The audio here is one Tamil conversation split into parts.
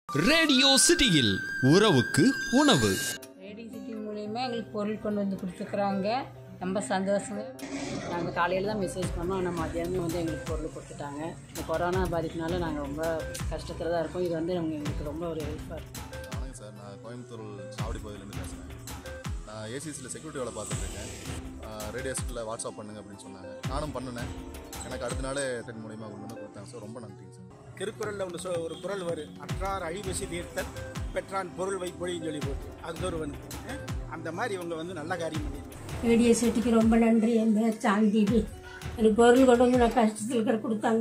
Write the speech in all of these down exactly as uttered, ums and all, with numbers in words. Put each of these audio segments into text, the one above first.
ரேடியோ சிட்டியில் உறவுக்கு உணவு. ரேடியோ சிட்டி மூலயமா எங்களுக்கு பொருள் கொண்டு வந்து கொடுத்துருக்குறாங்க. ரொம்ப சந்தோஷங்க. நாங்கள் காலையில் தான் மெசேஜ் பண்ணோம், ஆனால் மதியானமே வந்து எங்களுக்கு பொருள் கொடுத்துட்டாங்க. இந்த கொரோனா பாதிப்புனால நாங்கள் ரொம்ப கஷ்டத்தில் தான் இருக்கோம். இது வந்து நம்ம எங்களுக்கு ரொம்ப ஒரு ஹெல்ப்பாக இருக்கும். வணக்கம் சார், நான் கோயம்புத்தூர் சாவடி பகுதியிலேருந்து பேசுகிறேன். நான் ஏசிஎஸ்சியில் செக்யூரிட்டி வேலை பார்த்துட்ருக்கேன். ரேடியோ சிட்டியில் வாட்ஸ்அப் பண்ணுங்க அப்படின்னு சொன்னாங்க. நானும் பண்ணினேன். எனக்கு அடுத்த நாளே டென் மூலியமாக கொண்டு வந்து கொடுத்தாங்க சார். ரொம்ப நன்றிங்க சார். திருக்குறளில் ஒன்று சொ ஒரு குறள் வரும், அற்றார் அழிவசி தீர்த்தல் பெற்றான் பொருள் வை பொழின்னு சொல்லி போட்டு அது ஒரு வந்து அந்த மாதிரி இவங்க வந்து நல்ல காரியம் பண்ணியிருக்காங்க. ரேடியோ சிட்டிக்கு ரொம்ப நன்றி. என் பேர் சாந்தி. எனக்கு பொருள் கொண்டு வந்து நான் கஷ்டத்தில் இருக்கிற கொடுத்தாங்க.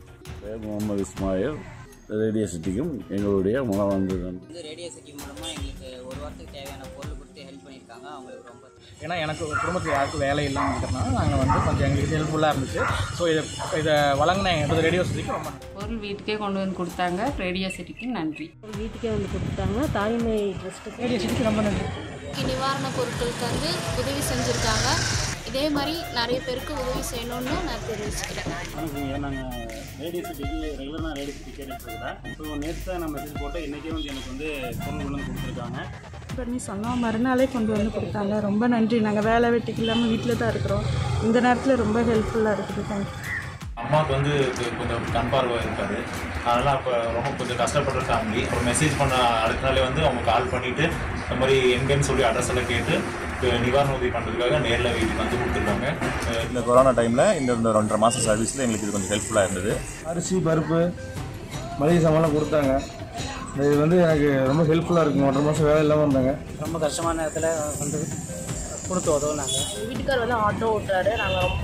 முகமது இஸ்மாயில். ரேடியோ சிட்டிக்கும் எங்களுடைய மூலம் வந்து ரேடியோ சிட்டி மூலமாக எங்களுக்கு ஒரு வாரத்துக்கு தேவையான பொருள் கொடுத்து ஹெல்ப் பண்ணியிருக்காங்க. அவங்களுக்கு ரொம்ப ஏன்னா எனக்கு குடும்பத்தில் யாருக்கும் வேலை இல்லாமல் இருக்கிறனால நாங்கள் வந்து கொஞ்சம் எங்களுக்கு ஹெல்ப்ஃபுல்லாக இருந்துச்சு. ஸோ இதை இதை வழங்கின எங்களுக்கு ரேடியோ சிட்டிக்கு ரொம்ப பொருள் வீட்டுக்கே கொண்டு வந்து கொடுத்தாங்க. ரேடியோ சிட்டிக்கு நன்றி. வீட்டுக்கே வந்து கொடுத்தாங்க. தாய்மை ட்ரஸ்ட்டுக்கு ரேடியோ சிட்டிக்கு ரொம்ப நன்றி. நிவாரண பொருட்களுக்கு வந்து உதவி செஞ்சுருக்காங்க. இதே மாதிரி நிறைய பேருக்கு உதவி செய்யணும்னு நான் தெரிவிச்சுக்கிறேன். வணக்கம், நாங்கள் ரேடியோ சிட்டிக்கு ரெகுலராக ரேடியோ சிட்டி கேட்டுருக்கிறேன். ஸோ நேற்று தான் நான் மெசேஜ் போட்டு இன்றைக்கே வந்து எனக்கு வந்து பொருள் கொண்டு வந்து கொடுத்துருக்காங்க. பண்ணி சொன்னோம், மறுநாளே கொண்டு வந்து கொடுத்தாங்க. ரொம்ப நன்றி. நாங்கள் வேலை வெட்டிக்கு இல்லாமல் வீட்டில் தான் இருக்கிறோம். இந்த நேரத்தில் ரொம்ப ஹெல்ப்ஃபுல்லாக இருக்குது. தேங்க்யூ. அம்மாவுக்கு வந்து கொஞ்சம் கண் பார்வை இருக்காது, அதனால் அப்போ ரொம்ப கொஞ்சம் கஷ்டப்படுற ஃபேமிலி. ஒரு மெசேஜ் பண்ண அடுத்த நாளே வந்து அவங்க கால் பண்ணிவிட்டு இந்த மாதிரி எங்கேன்னு சொல்லி அட்ரஸ் எல்லாம் கேட்டு நிவாரண உதவி பண்ணுறதுக்காக நேரில் வீட்டுக்கு வந்து கொடுத்துருக்காங்க. இந்த கொரோனா டைமில் இந்த இந்த ரெண்டரை மாதம் சர்வீஸில் எங்களுக்கு இது கொஞ்சம் ஹெல்ப்ஃபுல்லாக இருந்தது. அரிசி, பருப்பு, மளிகை சாமான்லாம் கொடுத்தாங்க. இது வந்து எனக்கு ரொம்ப ஹெல்ப்ஃபுல்லாக இருக்கும். ஒன்றரை மாதம் வேலை இல்லாமல் இருந்தாங்க. ரொம்ப கஷ்டமான நேரத்தில் வந்து கொடுத்து உதவுனாங்க. வீட்டுக்கார் வந்து ஆட்டோ ஓட்டுறாரு. நாங்கள் ரொம்ப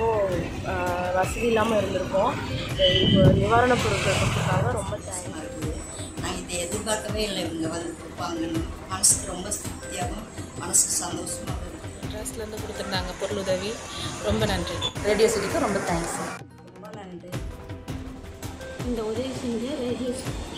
வசதி இல்லாமல் இருந்திருக்கோம். இப்போ நிவாரண பொருட்கள் கொடுத்துருக்காங்க. ரொம்ப தேங்க்ஸ். நாங்கள் இதை எதிர்பார்க்கவே இல்லை, இவங்க வந்து கொடுப்பாங்கன்னு. மனசுக்கு ரொம்ப திருப்தியாகவும் மனசுக்கு சந்தோஷமாக இருக்கும். ட்ரஸ்ட்லேருந்து கொடுத்துருந்தாங்க பொருள் உதவி. ரொம்ப நன்றி. ரேடியோ சிட்டிக்கு ரொம்ப தேங்க்ஸ். ரொம்ப நன்றி. இந்த உதவி செஞ்ச ரேடியோ